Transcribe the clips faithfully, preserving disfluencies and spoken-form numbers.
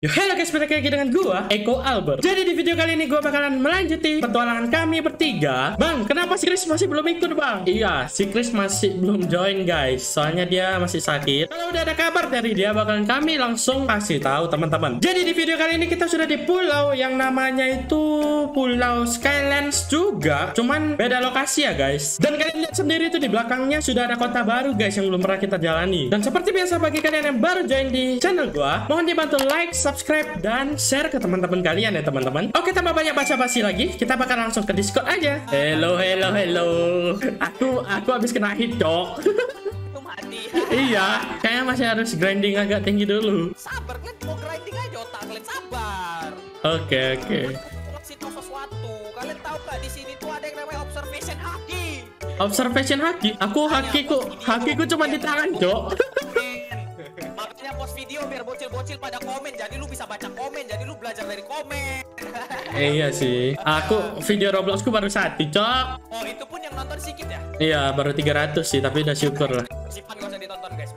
Yo, hello guys, balik lagi dengan gua, Eko Albert. Jadi di video kali ini gua bakalan melanjuti petualangan kami bertiga. Bang, kenapa si Chris masih belum ikut, Bang? Iya, si Chris masih belum join, guys. Soalnya dia masih sakit. Kalau udah ada kabar dari dia, bakalan kami langsung kasih tahu teman-teman. Jadi di video kali ini kita sudah di pulau yang namanya itu Pulau Skylands juga. Cuman beda lokasi ya, guys. Dan kalian lihat sendiri itu di belakangnya sudah ada kota baru, guys, yang belum pernah kita jalani. Dan seperti biasa bagi kalian yang baru join di channel gua, mohon dibantu like, subscribe, dan share ke teman-teman kalian ya teman-teman. Oke, tanpa banyak basa-basi lagi, kita bakal langsung ke Discord aja. Hello, hello, hello. Aku aku habis kena hit, Dok. Mati. Iya, kayaknya masih harus grinding agak tinggi dulu. Sabar, kalian mau grinding aja otak kalian, sabar. Oke, oke. Kasih tahu sesuatu. Kalian tahu nggak di sini tuh ada yang namanya observation haki. Observation haki. Aku hakiku, hakiku cuma di tangan, Dok. Makanya post video biar bocil-bocil pada komen. Jadi lu bisa baca komen. Jadi lu belajar dari komen. Eh, iya sih. Aku video Robloxku baru satu, Cok. Oh, itu pun yang nonton sedikit ya? Iya, baru tiga ratus sih, tapi udah syukur lah. Simpan gak usah ditonton, guys.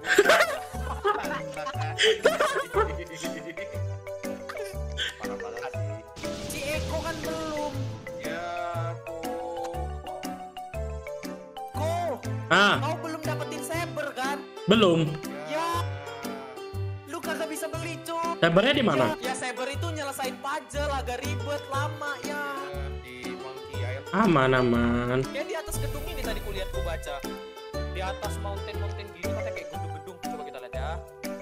Si Eko kan belum. Ya, Ko, Ah, kau belum dapetin saber kan? belum. Ya, lu kagak bisa beli, Cuk. Sabarnya di mana? Ya, saber itu nyelesain puzzle agak ribet lama ya. di Monkey Island. Aman, aman. Kayak di atas gedung ini tadi kulihat ku baca. Di atas mountain-mountain gini katanya kayak gedung-gedung. Coba kita lihat ya.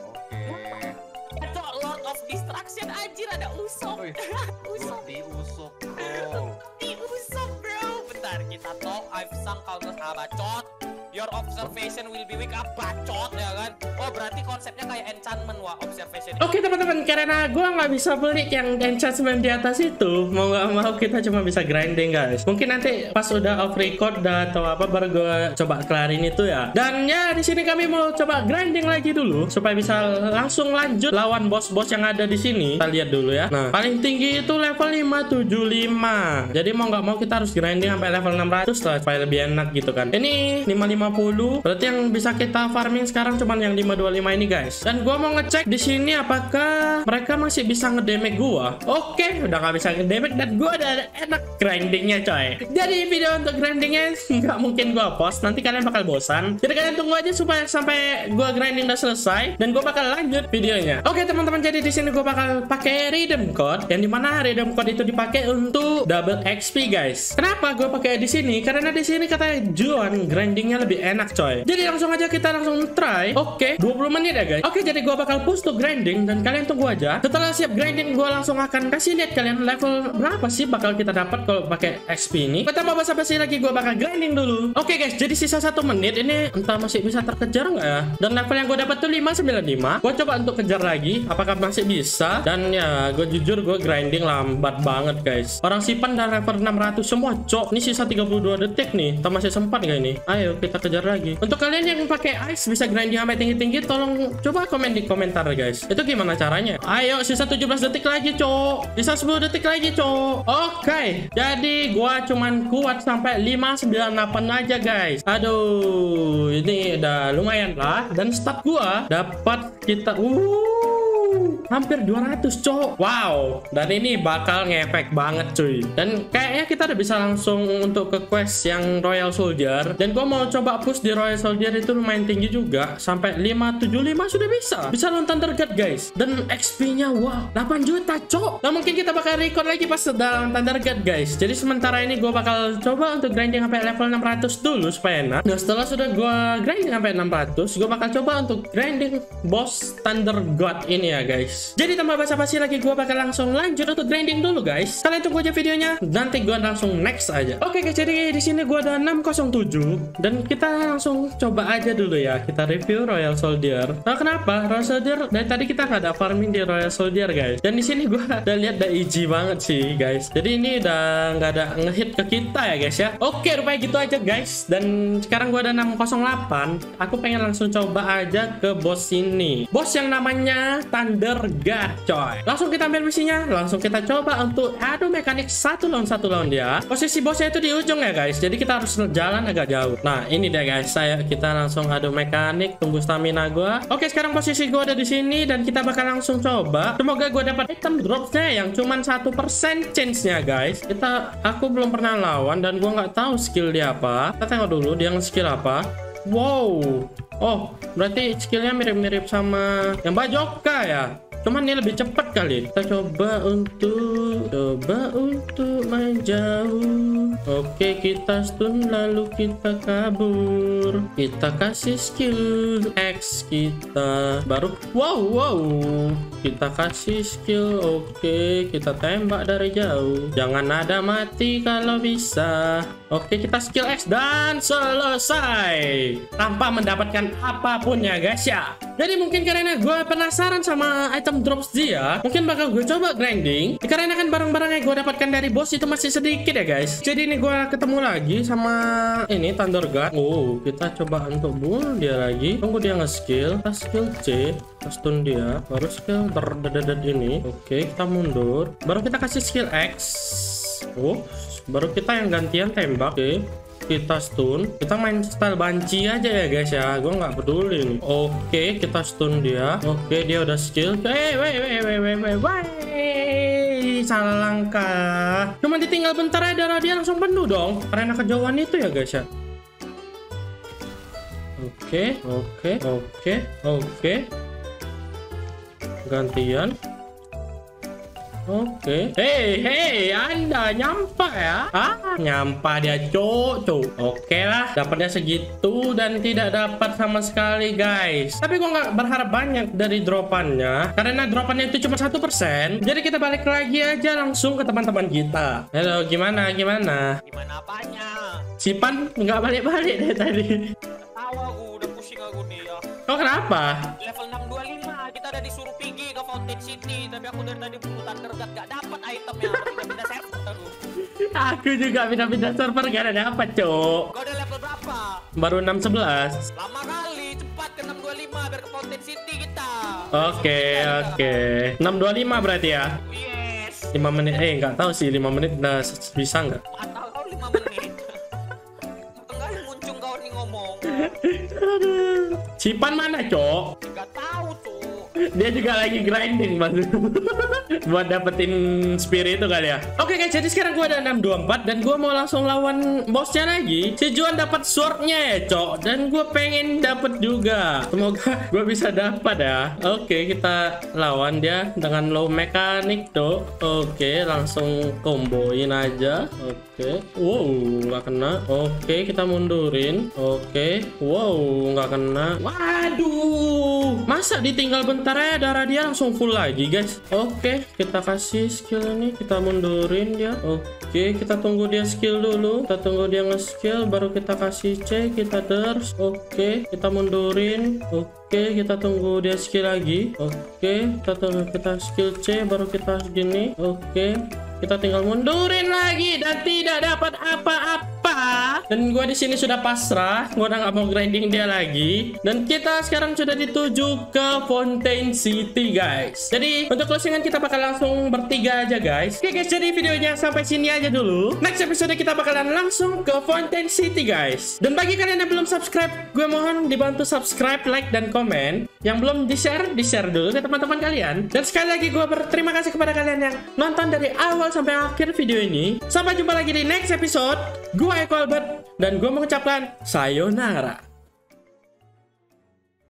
Oke. Itu Lord of Destruction anjir, ada Usop. Wih, Usop. di Usop, bro. Di Usop, bro. Bentar, kita talk. I've sung countless ah, bacot. Your observation will be weak, ah, bacot ya kan. Oh, berarti konsepnya kayak enchantment, wah, observation. Oke teman-teman, karena gua nggak bisa beli yang enchantment di atas itu, mau nggak mau kita cuma bisa grinding, guys. Mungkin nanti pas udah off record dah atau apa baru gua coba kelarin itu ya. Dan ya di sini kami mau coba grinding lagi dulu supaya bisa langsung lanjut lawan bos-bos yang ada di sini. Kita lihat dulu ya. Nah, paling tinggi itu level lima tujuh lima. Jadi mau nggak mau kita harus grinding sampai level enam ratus lah supaya lebih enak gitu kan. Ini lima lima puluh. Berarti yang bisa kita farming sekarang cuman yang lima dua lima ini, guys. Dan gua mau ngecek di sini apakah mereka masih bisa ngedamage gua. Oke, udah nggak bisa ngedamage dan gua udah enak grindingnya, coy. Jadi video untuk grindingnya nggak mungkin gua post, nanti kalian bakal bosan. Jadi kalian tunggu aja supaya sampai gua grinding udah selesai dan gua bakal lanjut videonya. Oke teman-teman, jadi di sini gua bakal pakai redeem code, yang dimana redeem code itu dipakai untuk double X P, guys. Kenapa gua pakai di sini? Karena di sini kata Juan grindingnya lebih enak, coy. Jadi langsung aja kita langsung try. Oke, dua puluh menit ya, guys. Oke, jadi gua bakal push to grinding dan kalian tunggu aja. Setelah siap grinding, gua langsung akan kasih lihat kalian level berapa sih bakal kita dapat kalau pakai X P ini. Pertama basa-basi lagi, gua bakal grinding dulu. Oke, guys, jadi sisa satu menit ini entah masih bisa terkejar nggak ya? Dan level yang gua dapat tuh lima sembilan lima. Gua coba untuk kejar lagi, apakah masih bisa? Dan ya, gua jujur gua grinding lambat banget, guys. Orang Sipan dan level enam ratus semua, cok. Ini sisa tiga puluh dua detik nih. Kita masih sempat nggak ini? Ayo kita kejar lagi. Untuk kalian yang pakai ice bisa grinding sampai tinggi-tinggi, tolong coba komen di komentar, guys. Itu gimana caranya? Ayo, sisa tujuh belas detik lagi, cok. Sisa sepuluh detik lagi, cok. Oke, jadi gua cuman kuat sampai lima sembilan delapan aja, guys. Aduh, ini udah lumayan lah. Dan stat gua dapat kita uh hampir dua ratus, cok. Wow, dan ini bakal ngefek banget, cuy. Dan kayaknya kita udah bisa langsung untuk ke quest yang Royal Soldier. Dan gua mau coba push di Royal Soldier itu lumayan tinggi juga, sampai lima tujuh lima sudah bisa. Bisa nonton Thunder God, guys. Dan X P-nya wow, delapan juta, cok. Nah, mungkin kita bakal record lagi pas dalam Thunder God, guys. Jadi sementara ini gua bakal coba untuk grinding sampai level enam ratus dulu supaya enak. Nah, setelah sudah gua grinding sampai enam ratus, gua bakal coba untuk grinding boss Thunder God ini ya, guys. Jadi tanpa basa-basi lagi, gua bakal langsung lanjut untuk grinding dulu, guys. Kalian tunggu aja videonya, nanti gua langsung next aja. Oke, guys, jadi di sini gua ada enam nol tujuh dan kita langsung coba aja dulu ya. Kita review Royal Soldier. Nah, kenapa Royal Soldier dari tadi kita nggak ada farming di Royal Soldier, guys. Dan di sini gua udah lihat udah easy banget sih, guys. Jadi ini udah nggak ada ngehit ke kita ya, guys ya. Oke, rupanya gitu aja, guys. Dan sekarang gua ada enam nol delapan. Aku pengen langsung coba aja ke boss ini. Boss yang namanya Thunder surga coy. Langsung kita ambil misinya, langsung kita coba untuk adu mekanik satu lawan satu lawan dia. Posisi bosnya itu di ujung ya guys, jadi kita harus jalan agak jauh. Nah ini dia guys, saya kita langsung adu mekanik, tunggu stamina gua. Oke sekarang posisi gua ada di sini dan kita bakal langsung coba. Semoga gua dapat item dropsnya yang cuman satu persen chance-nya guys. Kita aku belum pernah lawan dan gua nggak tahu skill dia apa. Kita tengok dulu dia nge-skill apa. Wow. Oh, berarti skillnya mirip-mirip sama yang Bajoka ya. Cuman ini lebih cepat kali. Kita coba untuk coba untuk main jauh. Oke, kita stun lalu kita kabur. Kita kasih skill X kita. Baru wow wow. Kita kasih skill. Oke, kita tembak dari jauh. Jangan ada mati kalau bisa. Oke, kita skill X dan selesai. Tanpa mendapatkan apapun ya guys ya. Jadi mungkin karena gue penasaran sama item drops dia, mungkin bakal gue coba grinding. Karena kan barang-barang yang gue dapatkan dari bos itu masih sedikit ya guys. Jadi ini gue ketemu lagi sama ini Thunder God. Oh, kita coba untuk bunuh dia lagi. Tunggu dia nge-skill. Kita skill C, kita stun dia. Baru skill terdedet ini. Oke, kita mundur. Baru kita kasih skill X. Oh, baru kita yang gantian tembak. Oke, kita stun. Kita main style banci aja ya guys ya. Gue nggak peduli nih. Oke, kita stun dia. Oke, dia udah skill. Eh, weh, weh, weh, weh, weh, weh. Salah langkah. Cuma ditinggal bentar ya, darah dia langsung penuh dong. Karena kejauhan itu ya guys ya. Oke, oke, oke, oke. Gantian. Oke. Hei, hei, Anda nyampa ya? Ah, nyampa dia, cuk, cuk. Oke lah, dapatnya segitu dan tidak dapat sama sekali, guys. Tapi gua nggak berharap banyak dari dropannya, karena dropannya itu cuma satu persen. Jadi kita balik lagi aja langsung ke teman-teman kita. Halo, gimana, gimana? Gimana apanya? Sipan nggak balik-balik deh tadi. Tahu aku udah pusing aku nih ya. Oh, kenapa? Level enam dua lima kita udah disuruh pergi ke Fountain City, tapi aku dari tadi putar tergat gak dapat itemnya. Aku pindah server aku. Aku juga pindah-pindah server gak ada apa, cok. Kau udah level berapa? Baru enam sebelas. Lama kali, cepat ke enam dua lima biar ke Fountain City kita. Oke, oke. enam dua lima berarti ya? Yes. lima menit. Eh, nggak tahu sih lima menit udah bisa nggak? Atau kau lima menit. Enggak muncung kau nih ngomong. Aduh. Cipan mana, cok? Gak tahu tuh. Dia juga lagi grinding mas. Buat dapetin spirit itu kali ya. Oke guys, jadi sekarang gua ada enam dua empat dan gua mau langsung lawan bosnya lagi. Si Juan dapat swordnya ya cok, dan gua pengen dapet juga. Semoga gua bisa dapat ya. Oke, kita lawan dia dengan low mekanik tuh. Oke, langsung komboin aja. Oke, wow, nggak kena. Oke, kita mundurin. Oke, wow, nggak kena. Waduh, masa ditinggal bentar ya darah dia langsung full lagi guys. Oke, kita kasih skill ini, kita mundurin dia. Oke, kita tunggu dia skill dulu. Kita tunggu dia nge-skill, baru kita kasih C, kita terus. Oke, kita mundurin. Oke, kita tunggu dia skill lagi. Oke, kita tunggu kita skill C, baru kita gini. Oke, kita tinggal mundurin lagi dan tidak dapat apa-apa. Dan gua di sini sudah pasrah, gua udah nggak mau grinding dia lagi. Dan kita sekarang sudah dituju ke Fountain City guys. Jadi untuk closingan kita bakal langsung bertiga aja guys. Oke guys, jadi videonya sampai sini aja dulu. Next episode kita bakalan langsung ke Fountain City guys. Dan bagi kalian yang belum subscribe, gue mohon dibantu subscribe, like, dan komen. Yang belum di-share, di-share dulu ke teman-teman kalian. Dan sekali lagi gue berterima kasih kepada kalian yang nonton dari awal sampai akhir video ini. Sampai jumpa lagi di next episode. Gue Eko Albert dan gue mengucapkan sayonara.